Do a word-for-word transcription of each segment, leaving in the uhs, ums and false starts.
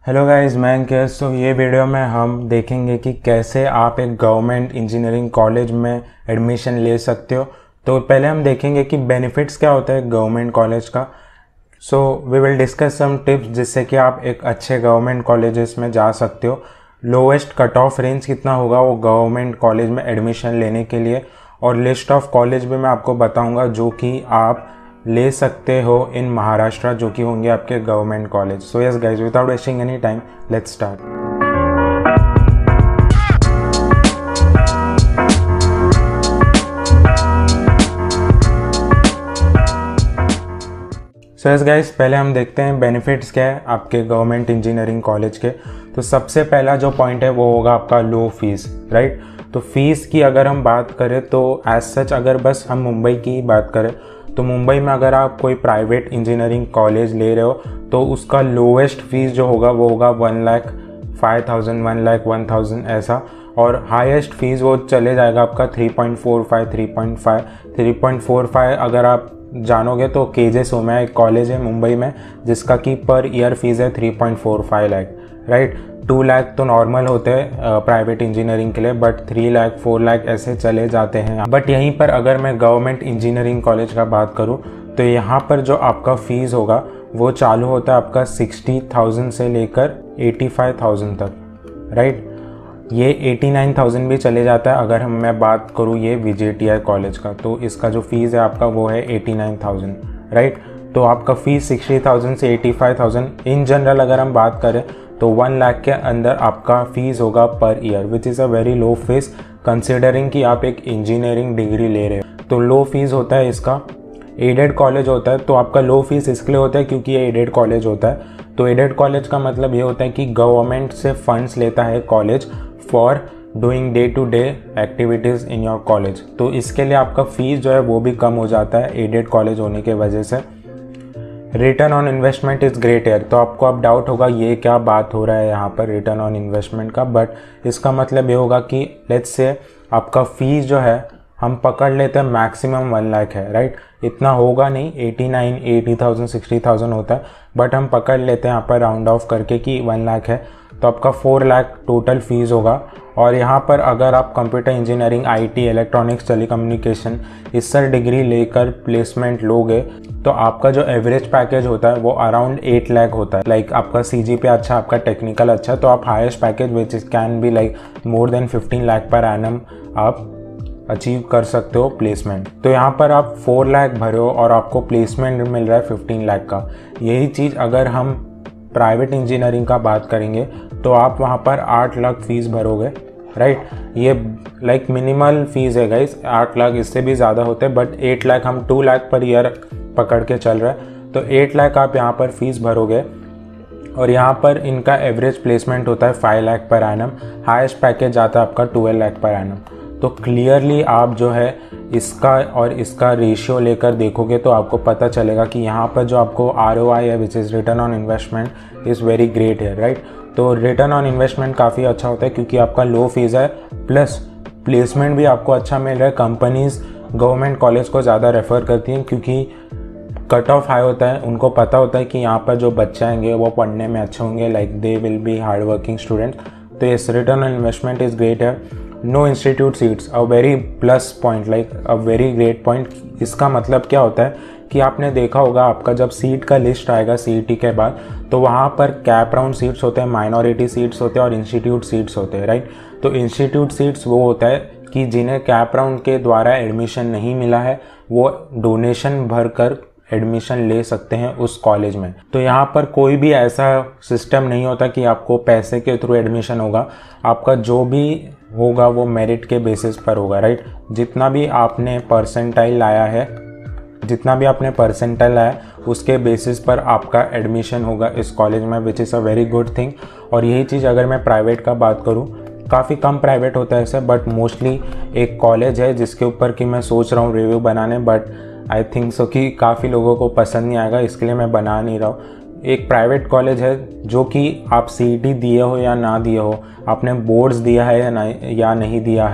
Hello guys, मैं अंकित। तो ये वीडियो में हम देखेंगे कि कैसे आप एक गवर्नमेंट इंजीनियरिंग कॉलेज में एडमिशन ले सकते हो। तो पहले हम देखेंगे कि बेनिफिट्स क्या होता है गवर्नमेंट कॉलेज का। So we will discuss some tips जिससे कि आप एक अच्छे गवर्नमेंट कॉलेजेस में जा सकते हो। लोएस्ट कट ऑफ रेंज कितना होगा वो गवर्नमेंट कॉलेज में एडमिशन लेने के लिए, और लिस्ट ऑफ कॉलेज भी मैं आपको बताऊंगा जो कि आप ले सकते हो इन महाराष्ट्र, जो कि होंगे आपके government college. So yes guys, without wasting any time, let's start. So yes guys, पहले हम देखते हैं बेनिफिट्स क्या है आपके गवर्नमेंट इंजीनियरिंग कॉलेज के। तो सबसे पहला जो पॉइंट है वो होगा आपका लो फीस, राइट। तो फीस की अगर हम बात करें तो एज सच अगर बस हम मुंबई की बात करें तो मुंबई में अगर आप कोई प्राइवेट इंजीनियरिंग कॉलेज ले रहे हो तो उसका लोएस्ट फीस जो होगा वो होगा one lakh five thousand one lakh one thousand ऐसा, और हाईएस्ट फीस वो चले जाएगा आपका three point four five three point five three point four five. अगर आप जानोगे तो केजे सोम्या एक कॉलेज है मुंबई में जिसका कि पर ईयर फीस है three point four five lakh, right. Two lakh तो नॉर्मल होते हैं प्राइवेट इंजीनियरिंग के लिए, but three lakh four lakh ऐसे चले जाते हैं। बट यहीं पर अगर मैं गवर्नमेंट इंजीनियरिंग कॉलेज का बात करूं तो यहाँ पर जो आपका फीस होगा वो चालू होता है आपका सिक्सटी थाउजेंड से लेकर एटी फाइव थाउजेंड तक, राइट। ये एटी नाइन थाउजेंड भी चले जाता है अगर हम मैं बात करूँ ये वीजेटीआई कॉलेज का, तो इसका जो फीस है आपका वो है एटी नाइन थाउजेंड, राइट। तो आपका फीस सिक्सटी थाउजेंड से eighty five thousand in general अगर हम बात करें तो वन लाख के अंदर आपका फीस होगा per year, which is a very low fees considering कि आप एक इंजीनियरिंग डिग्री ले रहे हो। तो लो फीस होता है इसका। एडेड कॉलेज होता है तो आपका लो फीस इसके लिए होता है क्योंकि ये एडेड कॉलेज होता है। तो एडेड कॉलेज का मतलब ये होता है कि गवर्नमेंट से फंड्स लेता है college for doing day to day activities in your college. तो इसके लिए आपका फीस जो है वो भी कम हो जाता है एडेड कॉलेज होने के वजह से। Return on investment is great है। तो आपको अब डाउट होगा ये क्या बात हो रहा है यहाँ पर रिटर्न ऑन इन्वेस्टमेंट का, बट इसका मतलब ये होगा कि लेट्स से आपका फीस जो है हम पकड़ लेते हैं मैक्सिमम वन लाख है, राइट। इतना होगा नहीं, eighty nine eighty thousand sixty thousand होता है, बट हम पकड़ लेते हैं यहाँ पर राउंड ऑफ करके कि वन लाख है, तो आपका फोर लाख टोटल फीस होगा। और यहाँ पर अगर आप computer engineering, IT, electronics, telecommunication इस सर डिग्री लेकर प्लेसमेंट लोगे तो आपका जो एवरेज पैकेज होता है वो अराउंड एट लाख होता है। लाइक like, आपका सीजीपी अच्छा, आपका टेक्निकल अच्छा, तो आप highest package which is can be like more than fifteen lakh per annum आप अचीव कर सकते हो प्लेसमेंट। तो यहाँ पर आप फोर लाख भरे हो और आपको प्लेसमेंट मिल रहा है फिफ्टीन लाख का। यही चीज़ अगर हम प्राइवेट इंजीनियरिंग का बात करेंगे तो आप वहाँ पर आठ लाख फीस भरोगे, राइट। ये लाइक मिनिमल फीस है गाइस, आठ लाख, इससे भी ज़्यादा होते हैं, बट एट लाख हम टू लाख पर ईयर पकड़ के चल रहा है। तो एट लाख आप यहाँ पर फीस भरोगे और यहाँ पर इनका एवरेज प्लेसमेंट होता है five lakh per annum. Highest package आता है आपका ट्वेल्व लाख पर एनम। तो क्लियरली आप जो है इसका और इसका रेशियो लेकर देखोगे तो आपको पता चलेगा कि यहाँ पर जो आपको आर ओ आई है which is return on investment is very great है, राइट। तो रिटर्न ऑन इन्वेस्टमेंट काफ़ी अच्छा होता है क्योंकि आपका लो फीस है, प्लस प्लेसमेंट भी आपको अच्छा मिल रहा है। कंपनीज गवर्नमेंट कॉलेज को ज़्यादा रेफ़र करती हैं क्योंकि कट ऑफ हाई होता है, उनको पता होता है कि यहाँ पर जो बच्चे आएंगे वो पढ़ने में अच्छे होंगे, like they will be hard working student. तो इस return on investment is great है। No institute seats, a very plus point, like a very great point. इसका मतलब क्या होता है कि आपने देखा होगा आपका जब सीट का लिस्ट आएगा सीईटी के बाद तो वहाँ पर कैप राउंड सीट्स होते हैं, माइनॉरिटी सीट्स होते हैं और इंस्टीट्यूट सीट्स होते हैं, राइट। तो इंस्टीट्यूट सीट्स वो होता है कि जिन्हें कैप राउंड के द्वारा एडमिशन नहीं मिला है वो डोनेशन भरकर एडमिशन ले सकते हैं उस कॉलेज में। तो यहाँ पर कोई भी ऐसा सिस्टम नहीं होता कि आपको पैसे के थ्रू एडमिशन होगा। आपका जो भी होगा वो मेरिट के बेसिस पर होगा, राइट। जितना भी आपने परसेंटाइल लाया है जितना भी आपने परसेंटाइल लाया उसके बेसिस पर आपका एडमिशन होगा इस कॉलेज में, which is a very good thing. और यही चीज़ अगर मैं प्राइवेट का बात करूँ, काफ़ी कम प्राइवेट होता है ऐसे, बट मोस्टली एक कॉलेज है जिसके ऊपर कि मैं सोच रहा हूँ रिव्यू बनाने, बट आई थिंक सो कि काफ़ी लोगों को पसंद नहीं आएगा, इसके लिए मैं बना नहीं रहा हूँ। एक प्राइवेट कॉलेज है जो कि आप सीईटी दिए हो या ना दिए हो, आपने बोर्ड्स दिया है या नहीं या नहीं दिया है,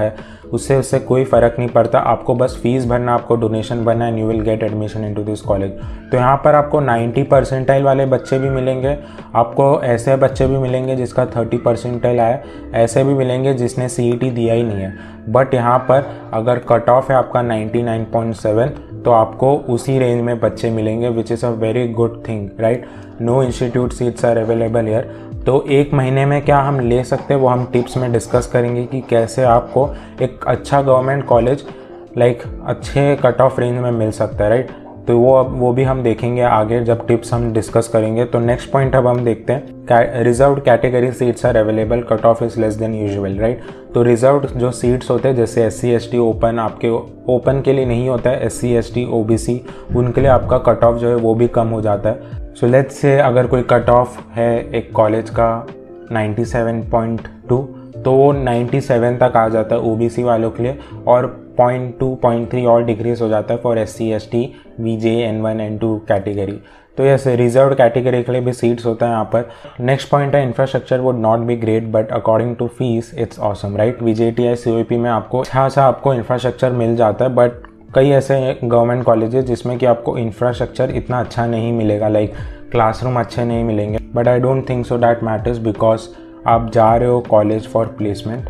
उससे उससे कोई फ़र्क नहीं पड़ता, आपको बस फीस भरना, आपको डोनेशन भरना and you will get admission into this college. तो यहाँ पर आपको नाइन्टी परसेंटाइल वाले बच्चे भी मिलेंगे, आपको ऐसे बच्चे भी मिलेंगे जिसका थर्टी परसेंटाइल आया, ऐसे भी मिलेंगे जिसने सी ई टी दिया ही नहीं है। बट यहाँ पर अगर कट ऑफ है आपका नाइन्टी नाइन पॉइंट सेवन तो आपको उसी रेंज में बच्चे मिलेंगे, which is a very good thing, right. No institute seats are available here. तो एक महीने में क्या हम ले सकते हैं वो हम टिप्स में डिस्कस करेंगे कि कैसे आपको एक अच्छा गवर्नमेंट कॉलेज लाइक अच्छे कट ऑफ रेंज में मिल सकता है, राइट। तो वो अब वो भी हम देखेंगे आगे जब टिप्स हम डिस्कस करेंगे। तो नेक्स्ट पॉइंट अब हम देखते हैं, reserved category seats are available, cut off is less than usual, right. तो रिजर्व्ड जो सीट्स होते हैं जैसे S C S T open, आपके ओपन के लिए नहीं होता है, S C S T O B C उनके लिए आपका कट ऑफ जो है वो भी कम हो जाता है। सो लेट्स से अगर कोई कट ऑफ है एक कॉलेज का नाइन्टी सेवन पॉइंट टू तो वो नाइन्टी सेवन तक आ जाता है ओ बी सी वालों के लिए, और पॉइंट टू पॉइंट थ्री और डिक्रीज हो जाता है for S C S T V J N one N two category. तो ऐसे रिजर्व कैटेगरी के लिए भी सीट्स होता है यहाँ पर। नेक्स्ट पॉइंट है, infrastructure would not be great but according to fees it's awesome, right. V J T I C O P में आपको अच्छा सा आपको इंफ्रास्ट्रक्चर मिल जाता है, बट कई ऐसे गवर्नमेंट कॉलेजेस जिसमें कि आपको इंफ्रास्ट्रक्चर इतना अच्छा नहीं मिलेगा, लाइक क्लासरूम अच्छे नहीं मिलेंगे। But I don't think so that matters, because आप जा रहे हो कॉलेज फॉर प्लेसमेंट।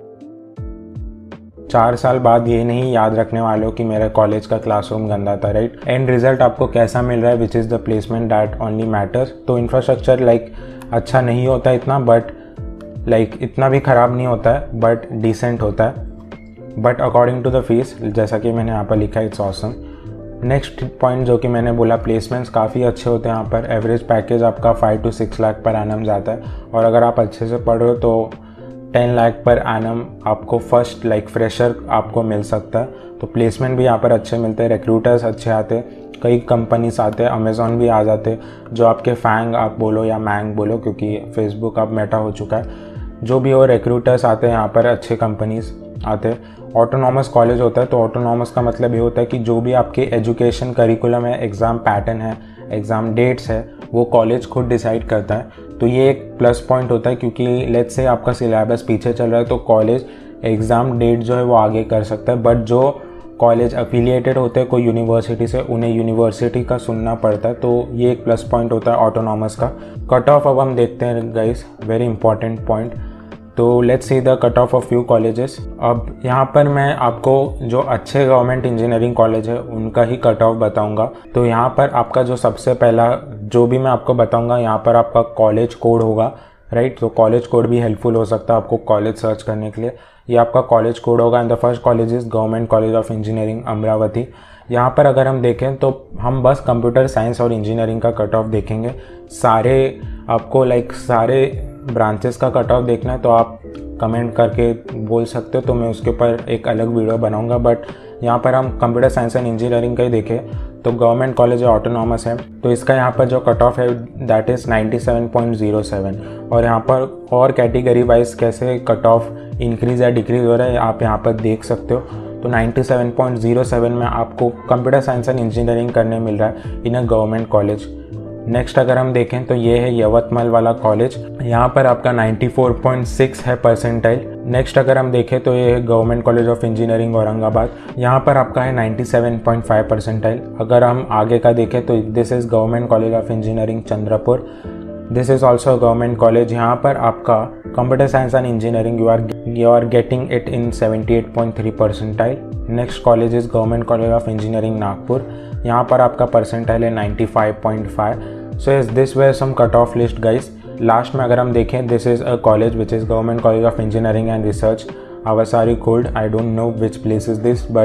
चार साल बाद ये नहीं याद रखने वाले हो कि मेरे कॉलेज का क्लासरूम गंदा था, राइट। एंड रिजल्ट आपको कैसा मिल रहा है, which is the placement that only matters. तो इंफ्रास्ट्रक्चर लाइक अच्छा नहीं होता इतना, बट लाइक इतना भी ख़राब नहीं होता है, बट डिसेंट होता है। But according to the fees, जैसा कि मैंने यहाँ पर लिखा है, इट्स ऑसम। नेक्स्ट पॉइंट जो कि मैंने बोला, प्लेसमेंट्स काफ़ी अच्छे होते हैं यहाँ पर। एवरेज पैकेज आपका five to six lakh per annum जाता है, और अगर आप अच्छे से पढ़ रहे हो तो टेन लाख पर एनम आपको फर्स्ट लाइक फ्रेशर आपको मिल सकता है। तो प्लेसमेंट भी यहाँ पर अच्छे मिलते हैं, रिक्रूटर्स अच्छे आते हैं, कई कंपनीज आते हैं, अमेज़ॉन भी आ जाते हैं, जो आपके फैंग आप बोलो या मैंग बोलो, क्योंकि फेसबुक अब मेटा हो चुका है। जो भी हो रिक्रूटर्स आते हैं यहाँ पर, अच्छे कंपनीज आते हैं। ऑटोनॉमस कॉलेज होता है, तो ऑटोनॉमस का मतलब ये होता है कि जो भी आपके एजुकेशन करिकुलम है, एग्ज़ाम पैटर्न है, एग्ज़ाम डेट्स है, वो कॉलेज खुद डिसाइड करता है। तो ये एक प्लस पॉइंट होता है, क्योंकि लेट्स से आपका सिलेबस पीछे चल रहा है तो कॉलेज एग्ज़ाम डेट जो है वो आगे कर सकता है। बट जो कॉलेज अफिलिएटेड होते हैं कोई यूनिवर्सिटी से, उन्हें यूनिवर्सिटी का सुनना पड़ता है। तो ये एक प्लस पॉइंट होता है ऑटोनॉमस का। कट ऑफ अब हम देखते हैं गाइस, वेरी इंपॉर्टेंट पॉइंट। तो let's see the cut off of few colleges. अब यहाँ पर मैं आपको जो अच्छे गवर्नमेंट इंजीनियरिंग कॉलेज है उनका ही कट ऑफ बताऊँगा। तो यहाँ पर आपका जो सबसे पहला जो भी मैं आपको बताऊँगा, यहाँ पर आपका कॉलेज कोड होगा, राइट। तो कॉलेज कोड भी हेल्पफुल हो सकता है आपको कॉलेज सर्च करने के लिए। ये आपका कॉलेज कोड होगा। And the first college is government college of engineering Amravati. यहाँ पर अगर हम देखें तो हम बस कंप्यूटर साइंस और इंजीनियरिंग का कट ऑफ देखेंगे। सारे आपको लाइक सारे ब्रांचेस का कट ऑफ देखना है तो आप कमेंट करके बोल सकते हो, तो मैं उसके ऊपर एक अलग वीडियो बनाऊंगा। बट यहाँ पर हम कंप्यूटर साइंस एंड इंजीनियरिंग का ही देखें तो गवर्नमेंट कॉलेज ऑटोनॉमस है, तो इसका यहाँ पर जो कट ऑफ है that is ninety seven point zero seven. और यहाँ पर और कैटेगरी वाइज कैसे कट ऑफ इंक्रीज़ या डिक्रीज़ हो रहा है आप यहाँ पर देख सकते हो। तो ninety seven point zero seven में आपको कंप्यूटर साइंस एंड इंजीनियरिंग करने मिल रहा है in a government college. Next अगर हम देखें तो ये है यवतमाल वाला कॉलेज, यहाँ पर आपका नाइन्टी फोर पॉइंट सिक्स है परसेंटाइल। नेक्स्ट अगर हम देखें तो ये है government college of engineering Aurangabad, यहाँ पर आपका है ninety seven point five percentile. अगर हम आगे का देखें तो this is government college of engineering Chandrapur, this is also government college. यहाँ पर आपका computer science and engineering you are you are getting it in seventy eight point three percentile. Next college is government college of engineering Nagpur, यहाँ पर आपका percentile है ninety five point five. So is this where some cut off list guys. Last में अगर हम देखें this is a college which is government college of engineering and research Awasari Khurd. I don't know which place is this but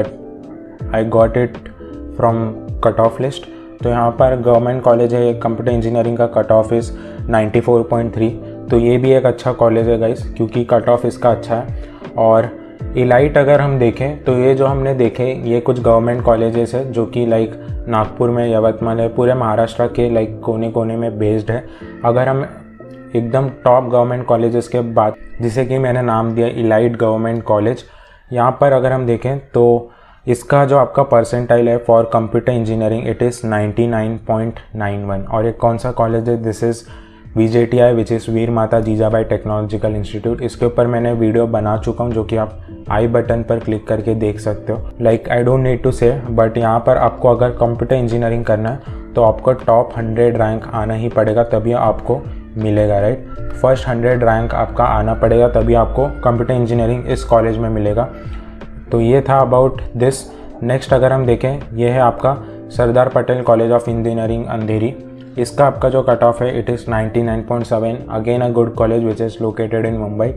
I got it from cut off list. तो यहाँ पर government college है, computer engineering का cut off is ninety four point three. तो ये भी एक अच्छा कॉलेज है गाइस क्योंकि कट ऑफ इसका अच्छा है। और इलाइट अगर हम देखें तो ये जो हमने देखे ये कुछ गवर्नमेंट कॉलेजेस है जो कि लाइक नागपुर में, यवतमाल है, पूरे महाराष्ट्र के लाइक कोने कोने में बेस्ड है। अगर हम एकदम टॉप गवर्नमेंट कॉलेजेस के बाद, जिसे कि मैंने नाम दिया इलाइट गवर्नमेंट कॉलेज, यहाँ पर अगर हम देखें तो इसका जो आपका परसेंटाइल है for computer engineering it is ninety nine point nine one. और ये कौन सा कॉलेज है, this is V J T I which is Veer Mata Jijabai technological institute, इसके ऊपर मैंने वीडियो बना चुका हूँ जो कि आप आई बटन पर क्लिक करके देख सकते हो। Like I don't need to say, but यहाँ पर आपको अगर कंप्यूटर इंजीनियरिंग करना है तो आपको टॉप हंड्रेड रैंक आना ही पड़ेगा, तभी आपको मिलेगा, राइट। फर्स्ट हंड्रेड रैंक आपका आना पड़ेगा तभी आपको कंप्यूटर इंजीनियरिंग इस कॉलेज में मिलेगा। तो ये था अबाउट दिस। नेक्स्ट अगर हम देखें, ये है आपका Sardar Patel college of engineering Andheri. इसका आपका जो कट ऑफ है it is ninety nine point seven, again a good college which is located in Mumbai.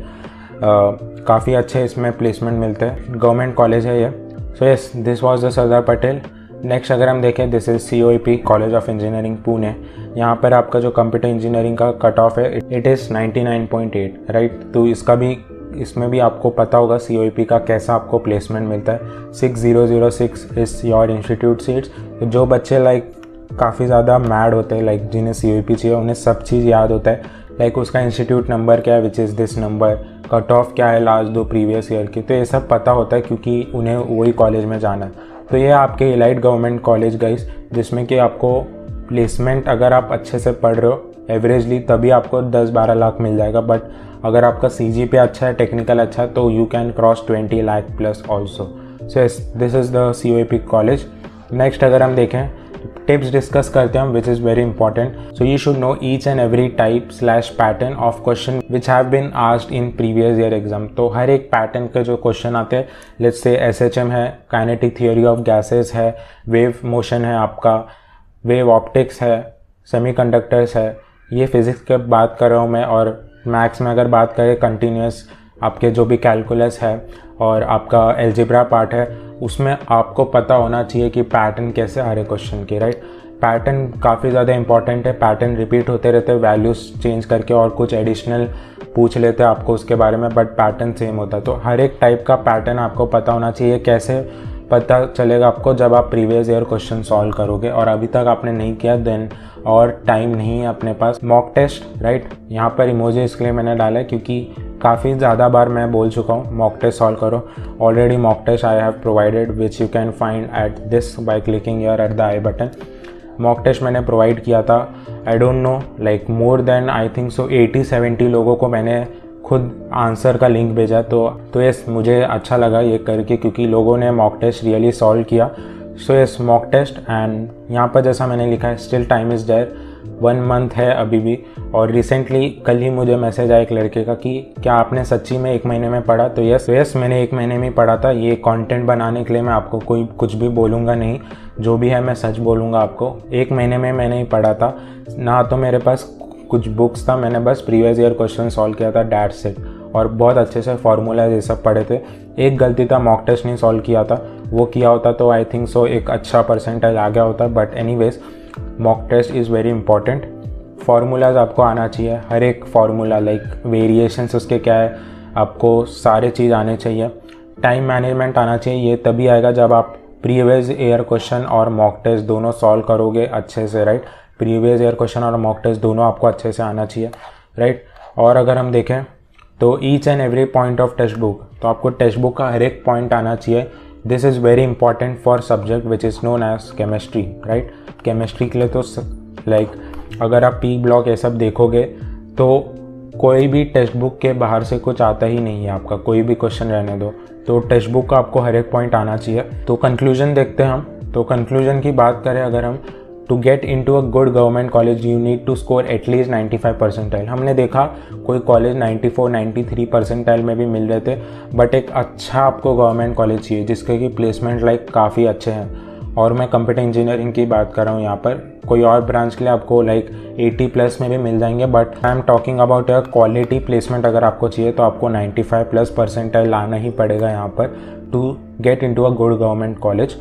काफ़ी अच्छे इसमें प्लेसमेंट मिलते हैं, गवर्नमेंट कॉलेज है ये। So yes, this was the Sardar Patel. Next अगर हम देखें, this is C O E P college of engineering Pune. यहाँ पर आपका जो कंप्यूटर इंजीनियरिंग का कट ऑफ है it is ninety nine point eight, right. तो इसका भी इसमें भी आपको पता होगा सी ओ ई पी का कैसा आपको प्लेसमेंट मिलता है। Six zero zero six is your institute seats. जो बच्चे लाइक काफ़ी ज़्यादा मैड होते हैं, लाइक जिन्हें सी ओ ई पी चाहिए उन्हें सब चीज़ याद होता है, लाइक उसका इंस्टीट्यूट नंबर क्या है which is this number, cut off क्या है लास्ट दो प्रीवियस ईयर की, तो ये सब पता होता है क्योंकि उन्हें वही कॉलेज में जाना है। तो ये आपके इलाइट गवर्नमेंट कॉलेज गाइस, जिसमें कि आपको प्लेसमेंट अगर आप अच्छे से पढ़ रहे हो एवरेजली तभी आपको दस बारह लाख मिल जाएगा, बट अगर आपका सी जी पी अच्छा है, टेक्निकल अच्छा है, तो you can cross twenty lakh plus also. So yes, this is the C O E P college. Next अगर हम देखें, टिप्स डिस्कस करते हैं हम which is very important. So you should know each and every type slash pattern of question which have been asked in previous year exam. तो हर एक pattern के जो क्वेश्चन आते हैं, let's say S H M है, kinetic theory of gases है, wave motion है, आपका वेव ऑप्टिक्स है, सेमीकंडक्टर्स है, ये फिजिक्स की बात कर रहा हूँ मैं। और मैथ्स में अगर बात करें, कंटिन्यूस आपके जो भी कैलकुलस है और आपका एल्जेब्रा पार्ट है, उसमें आपको पता होना चाहिए कि पैटर्न कैसे आ रहे क्वेश्चन के, राइट। पैटर्न काफ़ी ज़्यादा इंपॉर्टेंट है, पैटर्न रिपीट होते रहते हैं, वैल्यूज़ चेंज करके और कुछ एडिशनल पूछ लेते हैं आपको उसके बारे में, बट पैटर्न सेम होता है। तो हर एक टाइप का पैटर्न आपको पता होना चाहिए। कैसे पता चलेगा आपको? जब आप प्रीवियस ईयर क्वेश्चन सॉल्व करोगे, और अभी तक आपने नहीं किया देन और टाइम नहीं है अपने पास। मॉक टेस्ट, राइट, यहाँ पर इमोजी इसके लिए मैंने डाला है क्योंकि काफ़ी ज़्यादा बार मैं बोल चुका हूँ मॉक टेस्ट सॉल्व करो। Already mock test I have provided which you can find at this by clicking here at the I button. Mock test मैंने प्रोवाइड किया था, I don't know like more than I think so eighty seventy लोगों को मैंने खुद answer का link भेजा। तो तो यस, मुझे अच्छा लगा ये करके क्योंकि लोगों ने मॉक टेस्ट रियली सॉल्व किया। So yes, mock test. And यहाँ पर जैसा मैंने लिखा है, still time is there, one month है अभी भी। और रिसेंटली कल ही मुझे मैसेज आया एक लड़के का कि क्या आपने सच्ची में एक महीने में पढ़ा? तो यस यस मैंने एक महीने में पढ़ा था। ये कंटेंट बनाने के लिए मैं आपको कोई कुछ भी बोलूँगा नहीं, जो भी है मैं सच बोलूँगा आपको। एक महीने में मैंने ही पढ़ा था, ना तो मेरे पास कुछ बुक्स था, मैंने बस प्रीवियस ईयर क्वेश्चन सॉल्व किया था, दैट्स इट। और बहुत अच्छे से फार्मूला ये सब पढ़े थे। एक गलती था, मॉक टेस्ट नहीं सॉल्व किया था, वो किया होता तो आई थिंक सो एक अच्छा परसेंटेज आ गया होता। But anyways, mock test is very important. Formulas आपको आना चाहिए, हर एक फार्मूला लाइक वेरिएशंस उसके क्या है, आपको सारे चीज़ आने चाहिए। टाइम मैनेजमेंट आना चाहिए, ये तभी आएगा जब आप प्रीवियस ईयर क्वेश्चन और मॉक टेस्ट दोनों सॉल्व करोगे अच्छे से, राइट। प्रीवियस ईयर क्वेश्चन और मॉक टेस्ट दोनों आपको अच्छे से आना चाहिए, राइट। और अगर हम देखें तो each and every point of text book, तो आपको टेक्स्ट बुक का हर एक पॉइंट आना चाहिए। This is very important for subject which is known as chemistry, right. Chemistry के लिए तो लाइक like, अगर आप पी ब्लॉक ये सब देखोगे तो कोई भी टेक्स्ट बुक के बाहर से कुछ आता ही नहीं है आपका, कोई भी क्वेश्चन रहने दो। तो टेक्स्ट बुक का आपको हर एक पॉइंट आना चाहिए। तो कंक्लूजन देखते हैं हम। तो कंक्लूजन की बात करें अगर हम, to get into a good government college you need to score at least ninety five percentile. हमने देखा कोई college ninety four ninety three percentile में भी मिल रहे थे, बट एक अच्छा आपको गवर्नमेंट कॉलेज चाहिए जिसके कि प्लेसमेंट लाइक काफ़ी अच्छे हैं। और मैं कंप्यूटर इंजीनियरिंग की बात कर रहा हूँ यहाँ पर, कोई और ब्रांच के लिए आपको लाइक एटी प्लस में भी मिल जाएंगे, but I am talking about a quality placement. अगर आपको चाहिए तो आपको नाइन्टी फाइव प्लस परसेंटाइल लाना ही पड़ेगा यहाँ पर to get into a good government college.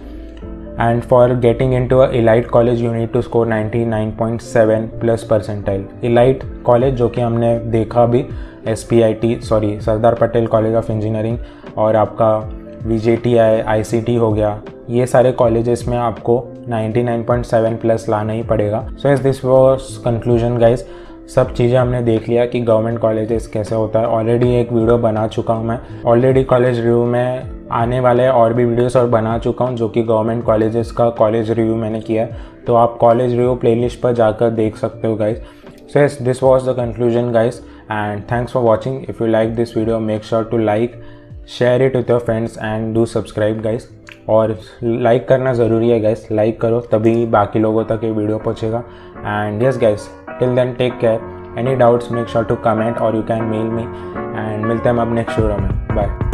And for getting into a elite college you need to score ninety nine point seven plus percentile। elite college जो कि हमने देखा अभी, S P I T sorry Sardar Patel college of engineering और आपका V J T I, I C T हो गया, ये सारे कॉलेजेस में आपको ninety nine point seven plus लाना ही पड़ेगा। So as this was conclusion guys. सब चीज़ें हमने देख लिया कि गवर्नमेंट कॉलेजेस कैसे होता है। ऑलरेडी एक वीडियो बना चुका हूँ मैं, ऑलरेडी कॉलेज रिव्यू में आने वाले और भी वीडियोस और बना चुका हूँ जो कि गवर्नमेंट कॉलेजेस का कॉलेज रिव्यू मैंने किया है। तो आप कॉलेज रिव्यू प्लेलिस्ट पर जाकर देख सकते हो guys. So yes, this was the conclusion guys, and thanks for watching. If you like this video, make sure to like, share it with your friends and do subscribe guys. और like करना ज़रूरी है guys, like करो तभी बाकी लोगों तक ये वीडियो पहुँचेगा. And yes guys, till then take care. Any doubts make sure to comment और you can mail me. And मिलते हैं हम अब नेक्स्ट वीडियो में. बाय.